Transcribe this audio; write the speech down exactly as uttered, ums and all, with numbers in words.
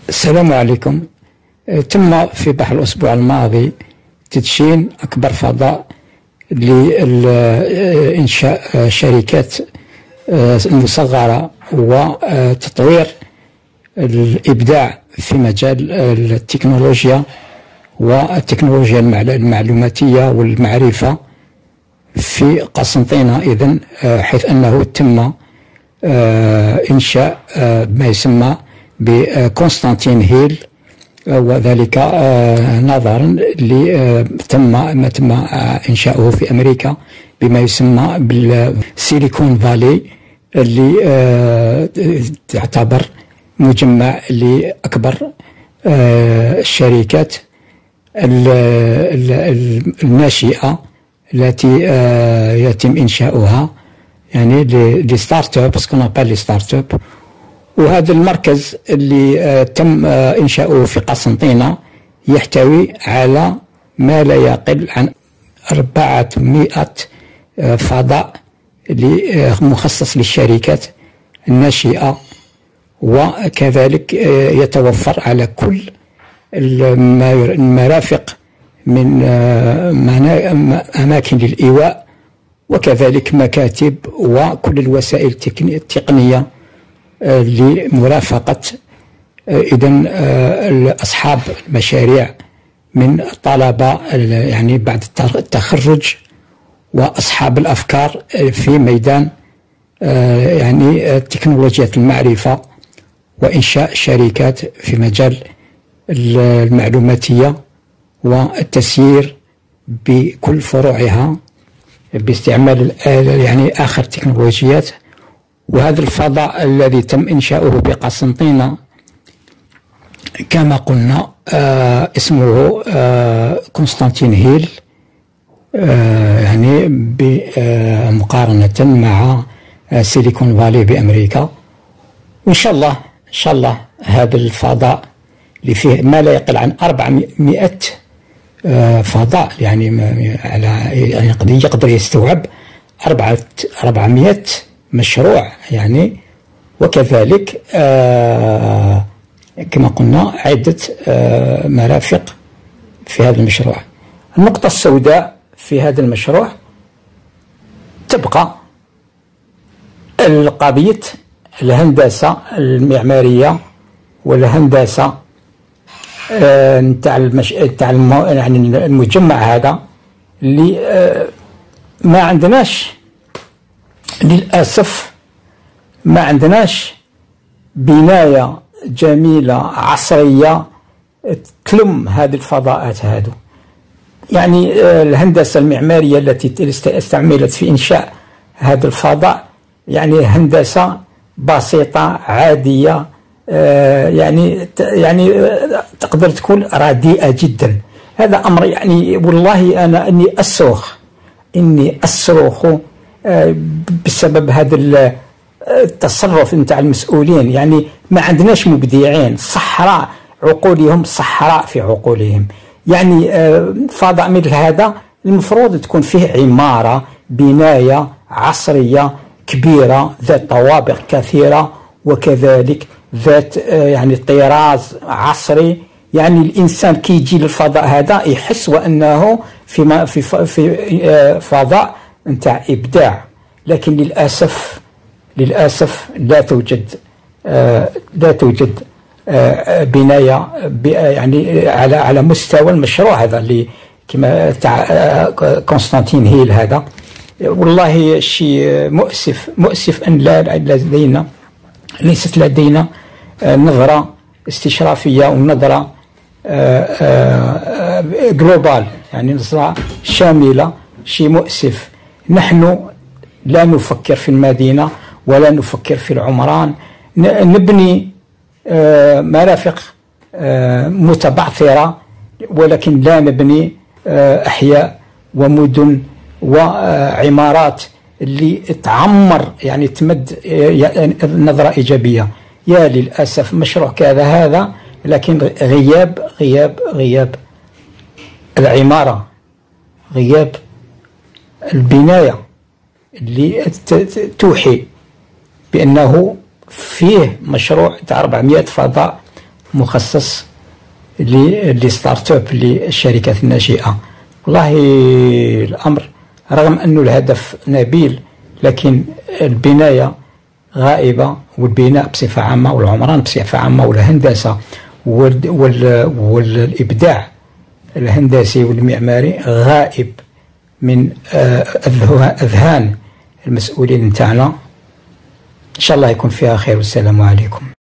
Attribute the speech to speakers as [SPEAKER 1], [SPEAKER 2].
[SPEAKER 1] السلام عليكم. تم في بحر الأسبوع الماضي تدشين أكبر فضاء لإنشاء شركات مصغرة وتطوير الإبداع في مجال التكنولوجيا والتكنولوجيا المعلوماتية والمعرفة في قسنطينة. إذن حيث أنه تم إنشاء ما يسمى بكونستانتين هيل، وذلك نظرا تم ما تم إنشاؤه في أمريكا بما يسمى بالسيليكون فالي، اللي تعتبر مجمع لأكبر الشركات الناشئة التي يتم إنشاؤها، يعني لي ستارت اب، سكون ابل لي ستارت اب. وهذا المركز اللي تم إنشاؤه في قسنطينة يحتوي على ما لا يقل عن أربعمائة فضاء مخصص للشركات الناشئة، وكذلك يتوفر على كل المرافق من أماكن للإيواء، وكذلك مكاتب وكل الوسائل التقنية لمرافقة إذن أصحاب المشاريع من طلبة يعني بعد التخرج وأصحاب الأفكار في ميدان يعني تكنولوجيا المعرفة وإنشاء شركات في مجال المعلوماتية والتسيير بكل فروعها باستعمال يعني آخر تكنولوجيات. وهذا الفضاء الذي تم إنشاؤه بقسنطينة كما قلنا آه اسمه آه كونستانتين هيل، آه يعني بمقارنة مع آه سيليكون فالي بأمريكا. وإن شاء الله إن شاء الله هذا الفضاء اللي فيه ما لا يقل عن أربعمائة آه فضاء، يعني على يعني يقدر يستوعب أربعة أربعمائة مشروع يعني، وكذلك آه كما قلنا عدة آه مرافق في هذا المشروع. النقطة السوداء في هذا المشروع تبقى قضية الهندسة المعمارية والهندسة نتاع آه المش... تاع الم... يعني المجمع هذا اللي آه ما عندناش للأسف ما عندناش بناية جميلة عصرية تلم هذه الفضاءات هذو. يعني الهندسة المعمارية التي استعملت في إنشاء هذا الفضاء يعني هندسة بسيطة عادية، يعني يعني تقدر تكون رديئة جدا. هذا أمر يعني والله أنا إني أصرخ إني أصرخ بسبب هذا التصرف نتاع المسؤولين. يعني ما عندناش مبدعين، صحراء عقولهم، صحراء في عقولهم. يعني فضاء مثل هذا المفروض تكون فيه عمارة، بناية عصرية كبيرة ذات طوابق كثيرة، وكذلك ذات يعني طراز عصري. يعني الإنسان كي يجي للفضاء هذا يحس وأنه في في في فضاء نتاع إبداع. لكن للأسف للأسف لا توجد آه لا توجد آه بناية يعني على على مستوى المشروع هذا اللي كما تاع آه كونستانتين هيل هذا. والله شيء مؤسف مؤسف أن لا لدينا ليست لدينا آه نظرة استشرافية ونظرة آه آه جلوبال، يعني نظرة شاملة. شيء مؤسف. نحن لا نفكر في المدينة ولا نفكر في العمران، نبني آه مرافق آه متبعثرة، ولكن لا نبني آه أحياء ومدن وعمارات اللي تعمر يعني تمد نظرة إيجابية. يا للأسف مشروع كذا هذا، لكن غياب غياب غياب العمارة، غياب البناية اللي توحي بأنه فيه مشروع تاع أربعمائة فضاء مخصص للستارت اب للشركات الناشئه. والله الامر رغم انه الهدف نبيل، لكن البنايه غائبه، والبناء بصفه عامه والعمران بصفه عامه والهندسه والابداع الهندسي والمعماري غائب من اذهان المسؤولين نتاعنا. ان شاء الله يكون فيها خير، والسلام عليكم.